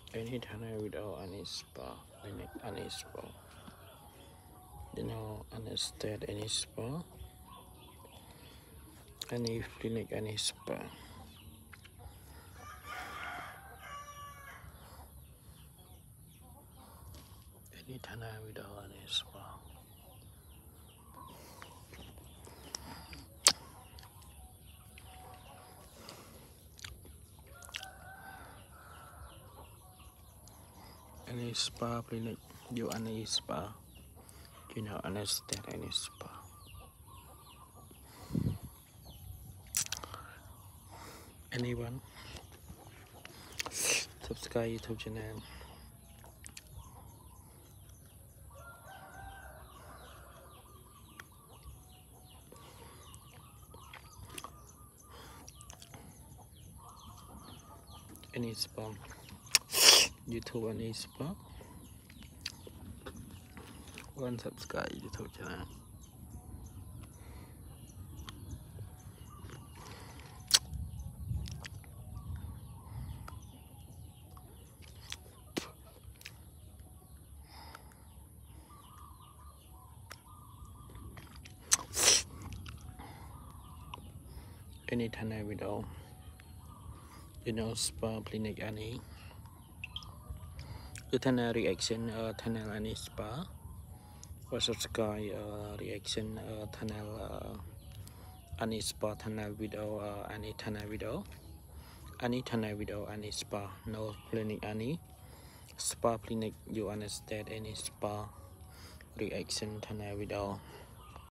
Any tunnel without any spa, any spa. You know, understand any spa, any clinic, any spa. Any tunnel without any spa. Any spa clinic, you any spa. You know, understand any spa. Anyone? Subscribe YouTube channel. Any spa. YouTube any spa. One subscribe YouTube channel. Any tunnel without, you know, spa clinic any. The tunnel reaction tunnel any spa. Or subscribe reaction tunnel any spa tunnel video any tunnel video. Any tunnel video any spa. No clinic any. Spa clinic you understand any spa reaction tunnel video.